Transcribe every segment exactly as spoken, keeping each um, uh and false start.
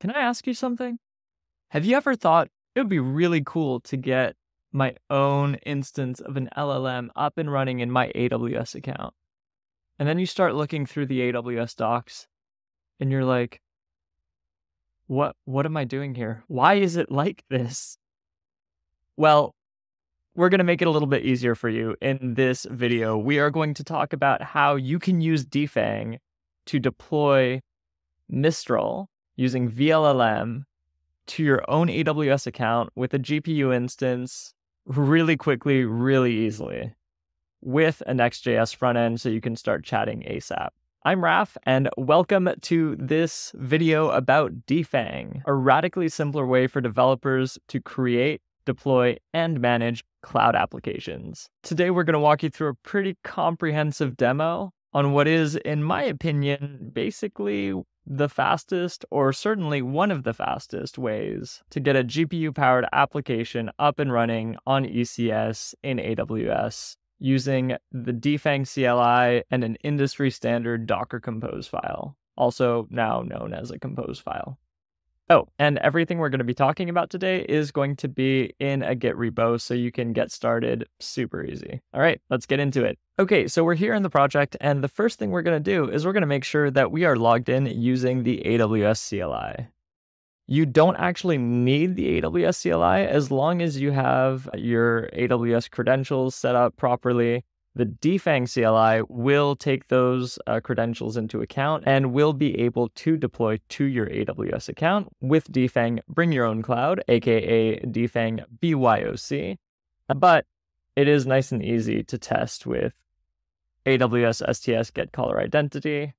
Can I ask you something? Have you ever thought it would be really cool to get my own instance of an L L M up and running in my A W S account? And then you start looking through the A W S docs and you're like, what, what am I doing here? Why is it like this? Well, we're going to make it a little bit easier for you in this video. We are going to talk about how you can use Defang to deploy Mistral using v L L M to your own A W S account with a G P U instance really quickly, really easily, with a NextJS front end so you can start chatting ASAP. I'm Raf, and welcome to this video about Defang, a radically simpler way for developers to create, deploy, and manage cloud applications. Today, we're going to walk you through a pretty comprehensive demo on what is, in my opinion, basically the fastest, or certainly one of the fastest ways to get a G P U-powered application up and running on E C S in A W S using the Defang C L I and an industry-standard Docker Compose file, also now known as a Compose file. Oh, and everything we're going to be talking about today is going to be in a Git repo, so you can get started super easy. All right, let's get into it. Okay, so we're here in the project, and the first thing we're going to do is we're going to make sure that we are logged in using the A W S C L I. You don't actually need the A W S C L I as long as you have your A W S credentials set up properly. The Defang C L I will take those uh, credentials into account and will be able to deploy to your A W S account with Defang Bring Your Own Cloud, aka Defang B Y O C. But it is nice and easy to test with A W S S T S Get Caller Identity.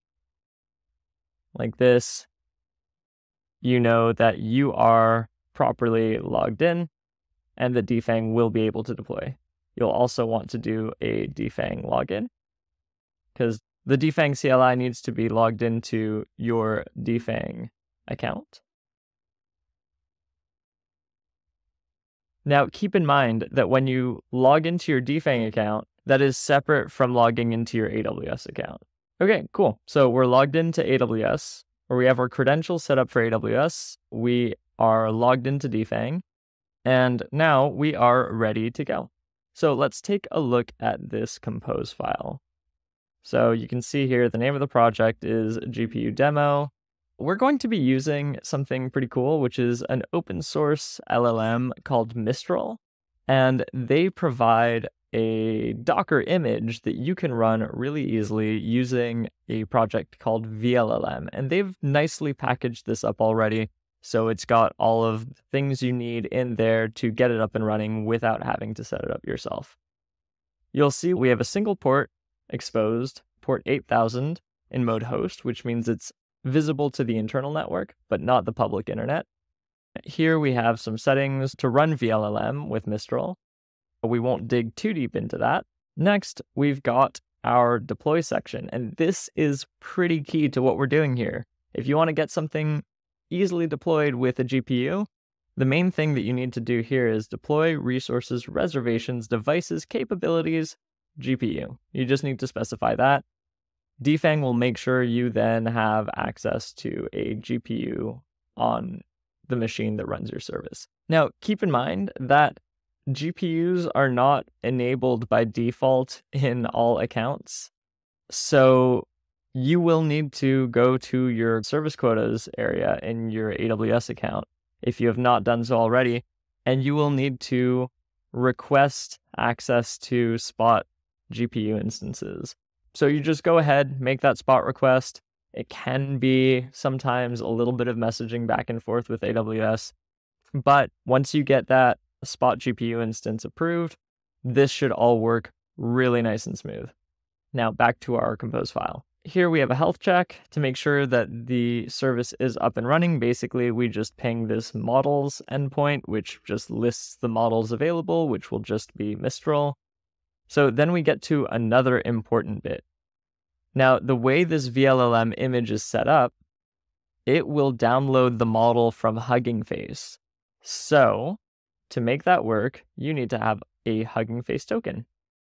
Like this, you know that you are properly logged in and the Defang will be able to deploy. You'll also want to do a Defang login because the Defang C L I needs to be logged into your Defang account. Now, keep in mind that when you log into your Defang account, that is separate from logging into your A W S account. Okay, cool. So we're logged into A W S, or we have our credentials set up for A W S. We are logged into Defang, and now we are ready to go. So let's take a look at this compose file. So you can see here the name of the project is G P U demo. We're going to be using something pretty cool, which is an open source L L M called Mistral. And they provide a Docker image that you can run really easily using a project called v L L M. And they've nicely packaged this up already. So it's got all of the things you need in there to get it up and running without having to set it up yourself. You'll see we have a single port exposed, port eight thousand in mode host, which means it's visible to the internal network, but not the public internet. Here we have some settings to run v L L M with Mistral. We won't dig too deep into that. Next, we've got our deploy section, and this is pretty key to what we're doing here. If you want to get something easily deployed with a G P U, the main thing that you need to do here is deploy resources, reservations, devices, capabilities, G P U. You just need to specify that. Defang will make sure you then have access to a G P U on the machine that runs your service. Now, keep in mind that G P Us are not enabled by default in all accounts. So you will need to go to your service quotas area in your A W S account if you have not done so already, and you will need to request access to spot G P U instances. So you just go ahead, make that spot request. It can be sometimes a little bit of messaging back and forth with A W S, but once you get that spot G P U instance approved, this should all work really nice and smooth. Now back to our compose file. Here we have a health check to make sure that the service is up and running. Basically, we just ping this models endpoint, which just lists the models available, which will just be Mistral. So then we get to another important bit. Now, the way this v L L M image is set up, it will download the model from HuggingFace. So to make that work, you need to have a HuggingFace token.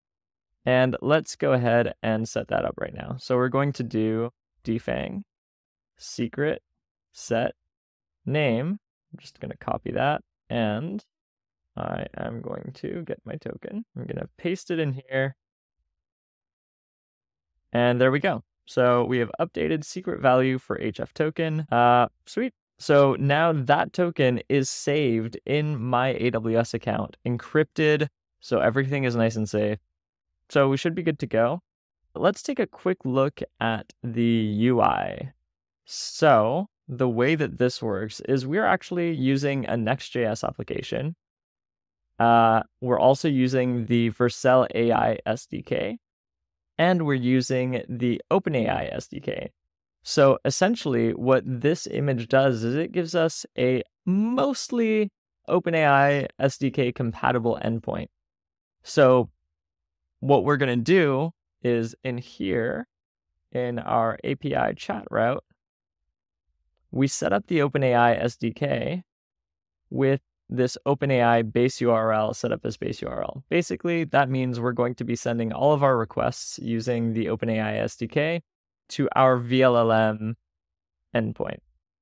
And let's go ahead and set that up right now. So we're going to do Defang secret set name. I'm just going to copy that, and I am going to get my token. I'm going to paste it in here. And there we go. So we have updated secret value for H F token. Uh, sweet. So now that token is saved in my A W S account, encrypted, so everything is nice and safe. So we should be good to go. Let's take a quick look at the U I. So the way that this works is we're actually using a NextJS application. Uh, we're also using the Vercel A I S D K, and we're using the OpenAI S D K. So essentially what this image does is it gives us a mostly OpenAI S D K compatible endpoint. So what we're going to do is in here, in our A P I chat route, we set up the OpenAI S D K with this OpenAI base U R L set up as base U R L. Basically, that means we're going to be sending all of our requests using the OpenAI S D K to our vLLM endpoint.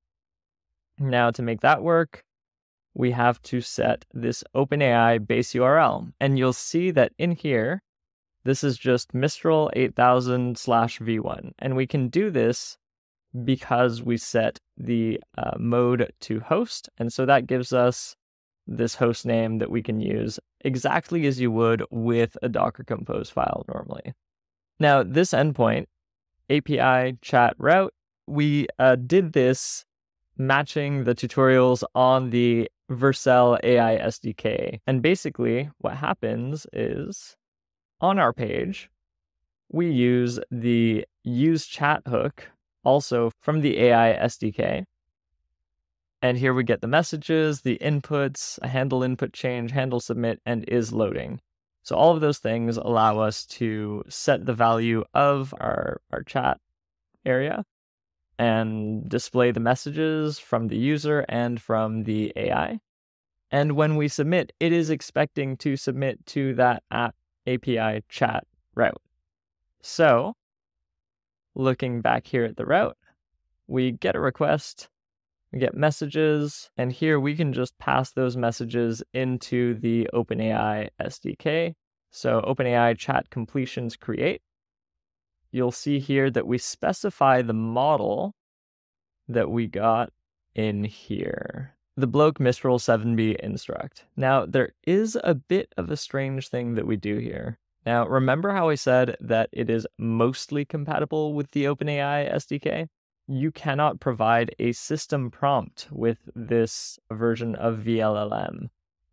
Now, to make that work, we have to set this OpenAI base U R L. And you'll see that in here, this is just Mistral eight thousand slash v one. And we can do this because we set the uh, mode to host. And so that gives us this host name that we can use exactly as you would with a Docker Compose file normally. Now, this endpoint, A P I chat route, we uh, did this matching the tutorials on the Vercel A I S D K. And basically what happens is on our page, we use the use chat hook also from the A I S D K. And here we get the messages, the inputs, a handle input change, handle submit, and is loading. So all of those things allow us to set the value of our, our chat area and display the messages from the user and from the A I. And when we submit, it is expecting to submit to that app A P I chat route. So looking back here at the route, we get a request, we get messages, and here we can just pass those messages into the OpenAI S D K. So OpenAI chat completions create. You'll see here that we specify the model that we got in here. The bloke Mistral seven B instruct. Now, there is a bit of a strange thing that we do here. Now, remember how I said that it is mostly compatible with the OpenAI S D K? You cannot provide a system prompt with this version of vLLM.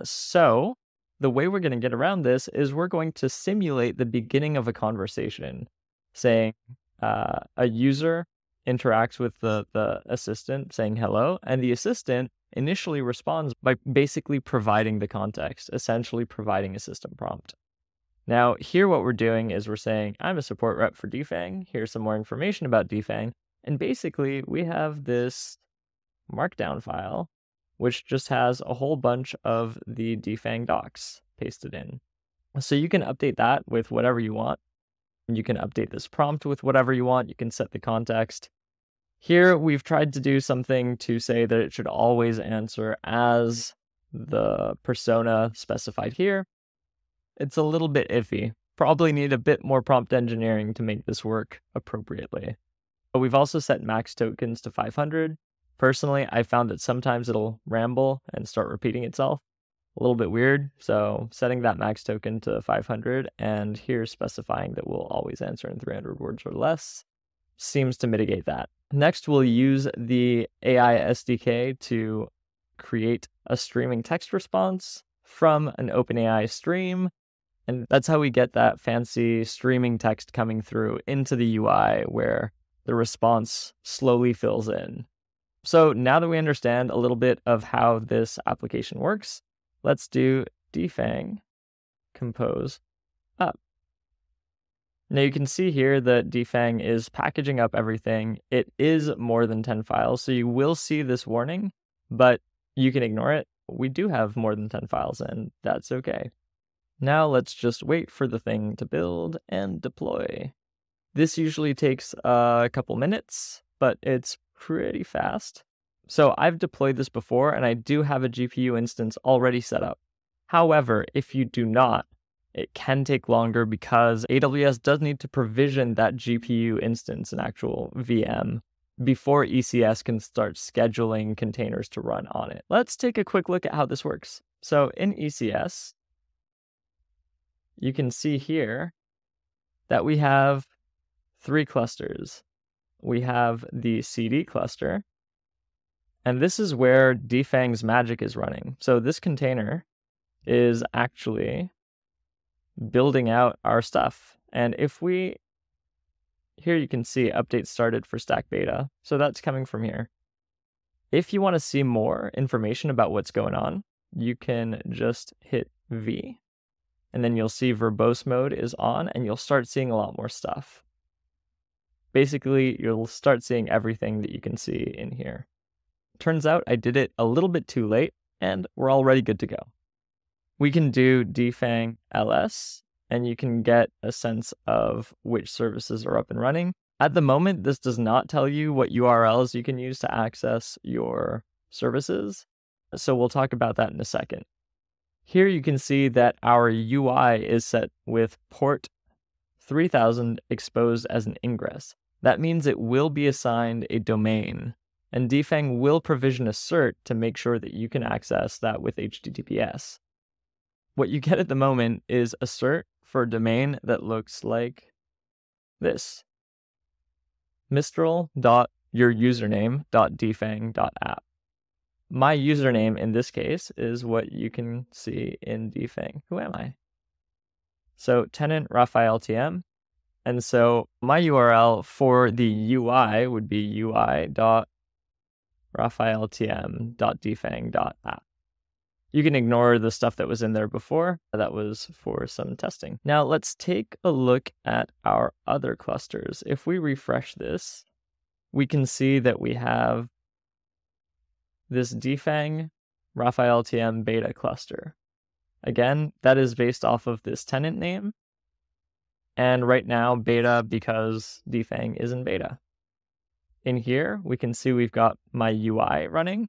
So the way we're going to get around this is we're going to simulate the beginning of a conversation, saying uh, a user interacts with the, the assistant saying hello, and the assistant initially responds by basically providing the context, essentially providing a system prompt. Now, here what we're doing is we're saying, I'm a support rep for Defang. Here's some more information about Defang. And basically, we have this markdown file, which just has a whole bunch of the Defang docs pasted in. So you can update that with whatever you want. You can update this prompt with whatever you want. You can set the context. Here, we've tried to do something to say that it should always answer as the persona specified here. It's a little bit iffy. Probably need a bit more prompt engineering to make this work appropriately. But we've also set max tokens to five hundred. Personally, I found that sometimes it'll ramble and start repeating itself. A little bit weird. So setting that max token to five hundred and here specifying that we'll always answer in three hundred words or less seems to mitigate that. Next, we'll use the A I S D K to create a streaming text response from an OpenAI stream. And that's how we get that fancy streaming text coming through into the U I where the response slowly fills in. So now that we understand a little bit of how this application works, let's do defang compose up. Now you can see here that Defang is packaging up everything. It is more than ten files, so you will see this warning, but you can ignore it. We do have more than ten files, and that's okay. Now let's just wait for the thing to build and deploy. This usually takes a couple minutes, but it's pretty fast. So I've deployed this before, and I do have a G P U instance already set up. However, if you do not, it can take longer because A W S does need to provision that G P U instance, an actual V M, before E C S can start scheduling containers to run on it. Let's take a quick look at how this works. So in E C S, you can see here that we have three clusters. We have the C D cluster, and this is where Defang's magic is running. So this container is actually building out our stuff. And if we, here you can see update started for stack beta. So that's coming from here. If you want to see more information about what's going on, you can just hit V, and then you'll see verbose mode is on, and you'll start seeing a lot more stuff. Basically, you'll start seeing everything that you can see in here. Turns out I did it a little bit too late, and we're already good to go. We can do Defang L S, and you can get a sense of which services are up and running. At the moment, this does not tell you what U R Ls you can use to access your services, so we'll talk about that in a second. Here you can see that our U I is set with port three thousand exposed as an ingress. That means it will be assigned a domain, and Defang will provision a cert to make sure that you can access that with H T T P S. What you get at the moment is a cert for a domain that looks like this. Mistral dot your username dot defang dot app. My username in this case is what you can see in Defang. Who am I? So tenant Raphael T M. And so my U R L for the U I would be U I dot raphael T M dot defang dot app. You can ignore the stuff that was in there before. That was for some testing. Now let's take a look at our other clusters. If we refresh this, we can see that we have this Defang Raphael T M beta cluster. Again, that is based off of this tenant name. And right now, beta because Defang is in beta. In here, we can see we've got my U I running.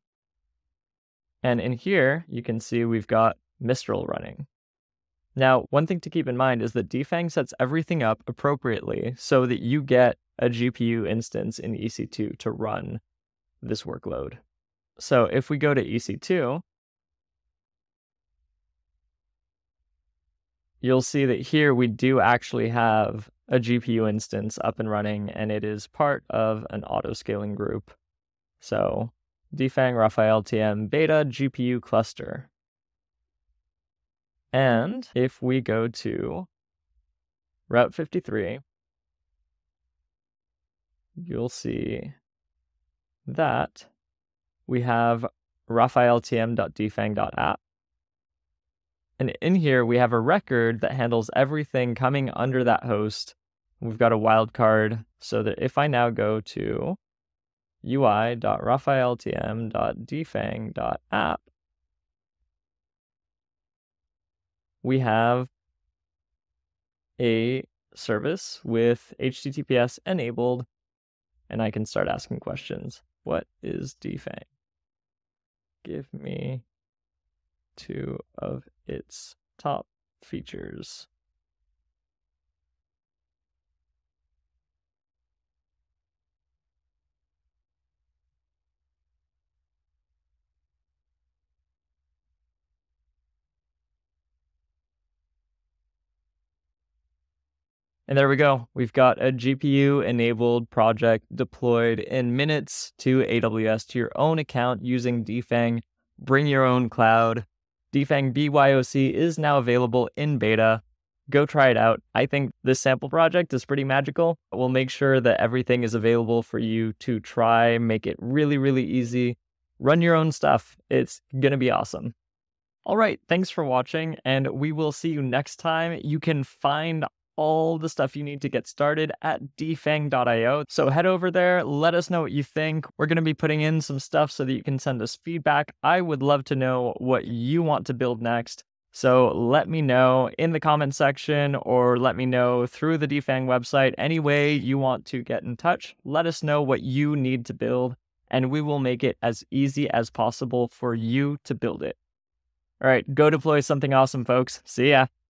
And in here, you can see we've got Mistral running. Now, one thing to keep in mind is that Defang sets everything up appropriately so that you get a G P U instance in E C two to run this workload. So if we go to E C two, you'll see that here we do actually have a G P U instance up and running, and it is part of an auto-scaling group. So Defang Raphael T M beta G P U cluster. And if we go to Route fifty-three, you'll see that we have raphael T M dot defang dot app. And in here, we have a record that handles everything coming under that host. We've got a wildcard so that if I now go to U I dot raphael T M dot defang dot app, we have a service with H T T P S enabled, and I can start asking questions. What is Defang? Give me two of its top features. And there we go. We've got a G P U-enabled project deployed in minutes to A W S to your own account using Defang. Bring your own cloud. Defang B Y O C is now available in beta. Go try it out. I think this sample project is pretty magical. We'll make sure that everything is available for you to try, make it really, really easy. Run your own stuff. It's going to be awesome. All right, thanks for watching, and we will see you next time. You can find all the stuff you need to get started at defang dot i o. So head over there, let us know what you think. We're going to be putting in some stuff so that you can send us feedback. I would love to know what you want to build next. So let me know in the comment section, or let me know through the Defang website. Any way you want to get in touch, let us know what you need to build, and we will make it as easy as possible for you to build it. All right, go deploy something awesome, folks. See ya.